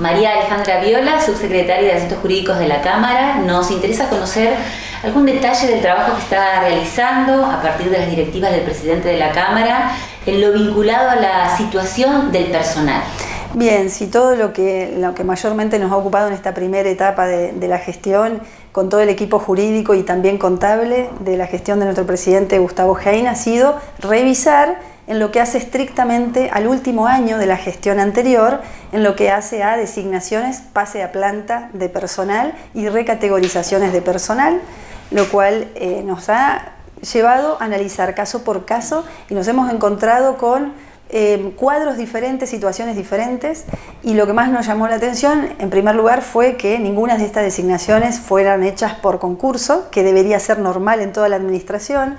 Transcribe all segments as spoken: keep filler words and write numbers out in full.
María Alejandra Viola, subsecretaria de Asuntos Jurídicos de la Cámara. Nos interesa conocer algún detalle del trabajo que está realizando a partir de las directivas del presidente de la Cámara en lo vinculado a la situación del personal. Bien, si todo lo que, lo que mayormente nos ha ocupado en esta primera etapa de, de la gestión, con todo el equipo jurídico y también contable de la gestión de nuestro presidente Gustavo Heyn, ha sido revisar en lo que hace estrictamente al último año de la gestión anterior, en lo que hace a designaciones, pase a planta de personal y recategorizaciones de personal, lo cual eh, nos ha llevado a analizar caso por caso y nos hemos encontrado con Eh, cuadros diferentes, situaciones diferentes, y lo que más nos llamó la atención en primer lugar fue que ninguna de estas designaciones fueran hechas por concurso, que debería ser normal en toda la administración,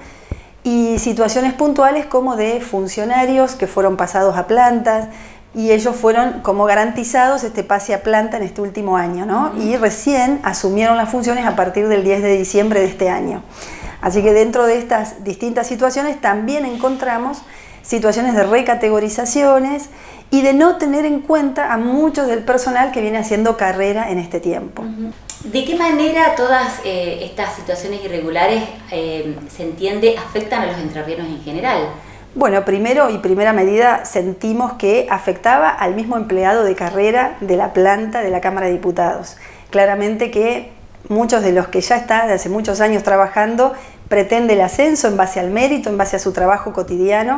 y situaciones puntuales como de funcionarios que fueron pasados a plantas y ellos fueron como garantizados este pase a planta en este último año, ¿no? Uh-huh. Y recién asumieron las funciones a partir del diez de diciembre de este año. Así que dentro de estas distintas situaciones también encontramos situaciones de recategorizaciones y de no tener en cuenta a muchos del personal que viene haciendo carrera en este tiempo. ¿De qué manera todas eh, estas situaciones irregulares, eh, se entiende, afectan a los entrerrianos en general? Bueno, primero y primera medida sentimos que afectaba al mismo empleado de carrera de la planta de la Cámara de Diputados. Claramente que muchos de los que ya están de hace muchos años trabajando pretende el ascenso en base al mérito, en base a su trabajo cotidiano,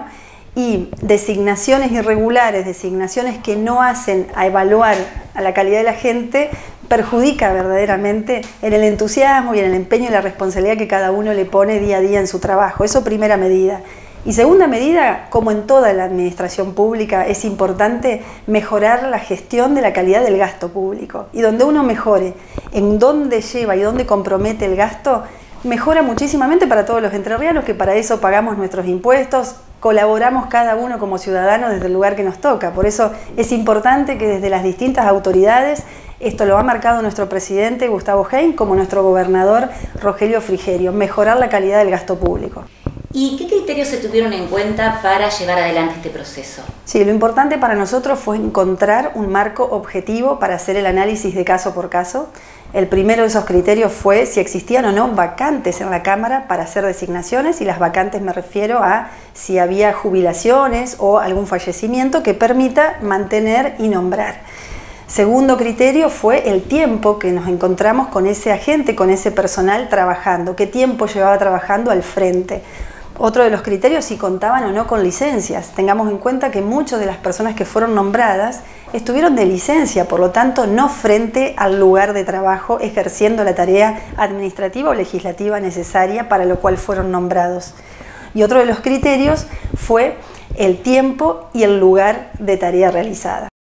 y designaciones irregulares, designaciones que no hacen a evaluar a la calidad de la gente, perjudica verdaderamente en el entusiasmo y en el empeño y la responsabilidad que cada uno le pone día a día en su trabajo. Eso primera medida. Y segunda medida, como en toda la administración pública, es importante mejorar la gestión de la calidad del gasto público. Y donde uno mejore en dónde lleva y dónde compromete el gasto, mejora muchísimamente para todos los entrerrianos, que para eso pagamos nuestros impuestos, colaboramos cada uno como ciudadano desde el lugar que nos toca. Por eso es importante que desde las distintas autoridades, esto lo ha marcado nuestro presidente Gustavo Heyn como nuestro gobernador Rogelio Frigerio, mejorar la calidad del gasto público. ¿Y qué criterios se tuvieron en cuenta para llevar adelante este proceso? Sí, lo importante para nosotros fue encontrar un marco objetivo para hacer el análisis de caso por caso. El primero de esos criterios fue si existían o no vacantes en la Cámara para hacer designaciones, y las vacantes me refiero a si había jubilaciones o algún fallecimiento que permita mantener y nombrar. Segundo criterio fue el tiempo que nos encontramos con ese agente, con ese personal trabajando, qué tiempo llevaba trabajando al frente. Otro de los criterios, si contaban o no con licencias. Tengamos en cuenta que muchas de las personas que fueron nombradas estuvieron de licencia, por lo tanto no frente al lugar de trabajo ejerciendo la tarea administrativa o legislativa necesaria para lo cual fueron nombrados. Y otro de los criterios fue el tiempo y el lugar de tarea realizada.